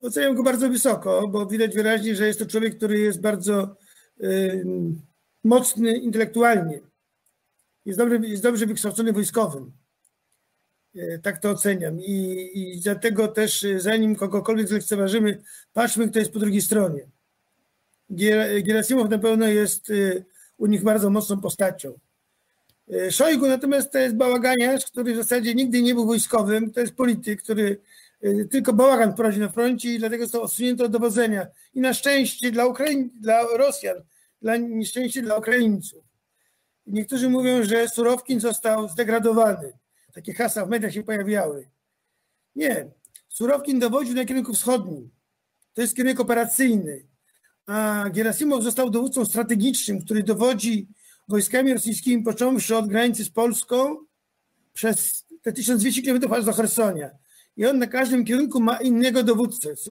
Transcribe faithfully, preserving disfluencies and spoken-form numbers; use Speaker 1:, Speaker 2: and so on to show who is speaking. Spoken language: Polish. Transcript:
Speaker 1: Oceniam go bardzo wysoko, bo widać wyraźnie, że jest to człowiek, który jest bardzo y, mocny intelektualnie. Jest, dobry, jest dobrze wykształcony wojskowym. Y, tak to oceniam. I, I dlatego też, zanim kogokolwiek zlekceważymy, patrzmy, kto jest po drugiej stronie. Gerasimow na pewno jest y, u nich bardzo mocną postacią. Y, Szojgu natomiast to jest bałaganiarz, który w zasadzie nigdy nie był wojskowym. To jest polityk, który tylko bałagan prowadzi na froncie i dlatego został odsunięty od dowodzenia. I na szczęście dla Ukraiń, dla Rosjan, dla nieszczęście dla Ukraińców. Niektórzy mówią, że Surowkin został zdegradowany. Takie hasła w mediach się pojawiały. Nie. Surowkin dowodził na kierunku wschodnim. To jest kierunek operacyjny. A Gerasimow został dowódcą strategicznym, który dowodzi wojskami rosyjskimi, począwszy od granicy z Polską przez te tysiąc dwieście kilometrów aż do Chersonia. I on na każdym kierunku ma innego dowódcę.